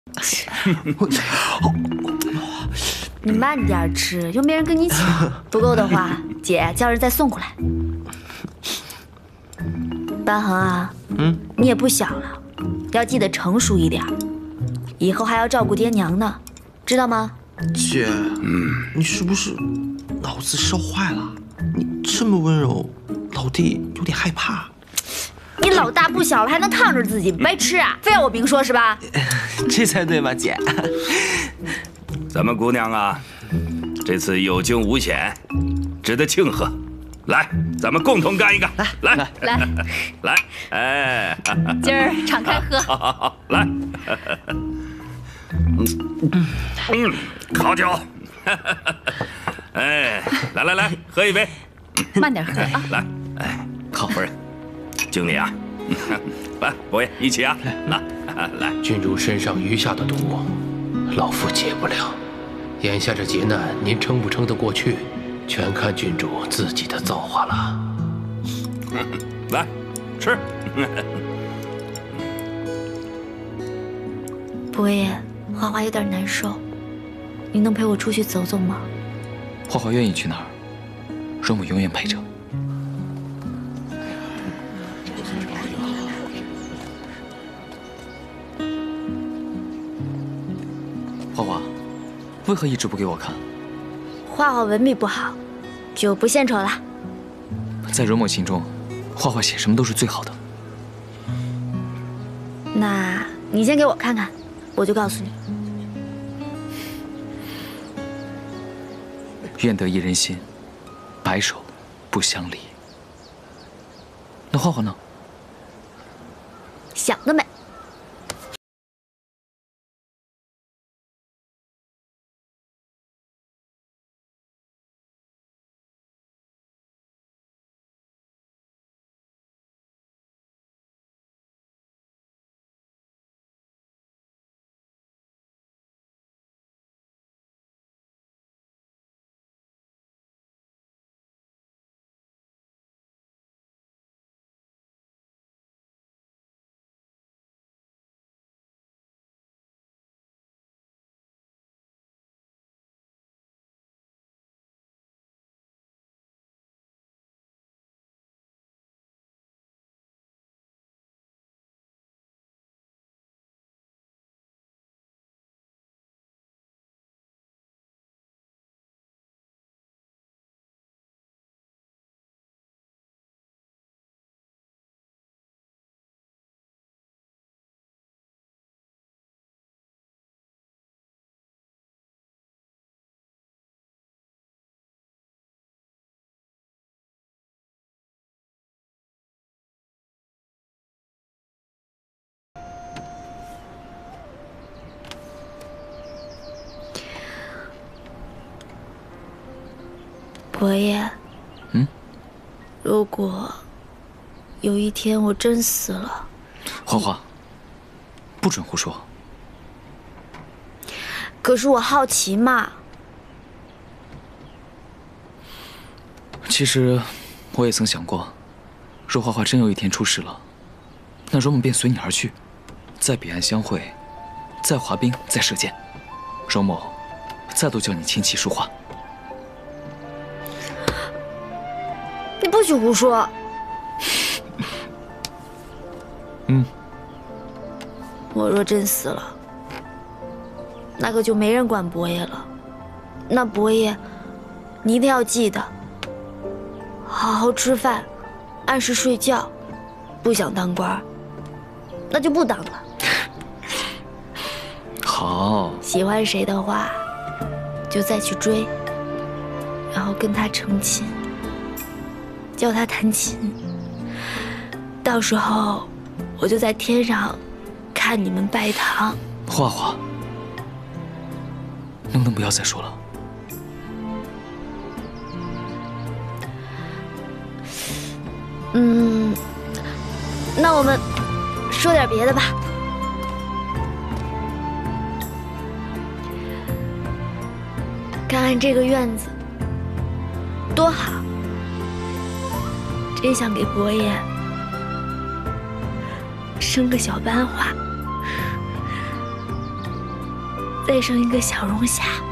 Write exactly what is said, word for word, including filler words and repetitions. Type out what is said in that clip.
你慢点吃，又没人跟你抢。不够的话，姐叫人再送过来。班恒啊，嗯，你也不小了，要记得成熟一点，以后还要照顾爹娘呢，知道吗？ 姐，嗯，你是不是脑子烧坏了？你这么温柔，老弟有点害怕。 你老大不小了，还能烫着自己，白痴啊！非要我明说是吧？ 这才对吧，姐？ 咱们姑娘啊，这次有惊无险，值得庆贺。来，咱们共同干一个！来来来来，哎， 今儿敞开喝。 好好好，来。嗯，好酒。哎，来来来，喝一杯。 慢点喝啊。 来，哎，好夫人，经理啊，来，伯爷一起啊，来来。 郡主身上余下的毒，老夫解不了。眼下这劫难，您撑不撑得过去，全看郡主自己的造化了。 来，吃。 伯爷，花花有点难受，你能陪我出去走走吗？ 花花愿意去哪儿，容母永远陪着。花花，为何一直不给我看？ 花花文笔不好，就不献丑了。 在容母心中，花花写什么都是最好的。 那你先给我看看，我就告诉你。 愿得一人心，白首不相离。那花花呢？ 想得美！伯爷， 嗯， 如果有一天我真死了， 花花，不准胡说。 可是我好奇嘛。 其实我也曾想过，若花花真有一天出事了，那容母便随你而去，在彼岸相会，在滑冰，在射箭，容母再度叫你琴棋书画。 你不许胡说。 嗯， 我若真死了，那可就没人管伯爷了。那伯爷，你一定要记得，好好吃饭，按时睡觉。不想当官，那就不当了。 好， 喜欢谁的话，就再去追，然后跟他成亲。教他弹琴，到时候我就在天上看你们拜堂。 花花，能不能不要再说了？ 嗯，那我们说点别的吧。看看这个院子多好。真想给伯爷生个小班花， 再生一个小龙虾。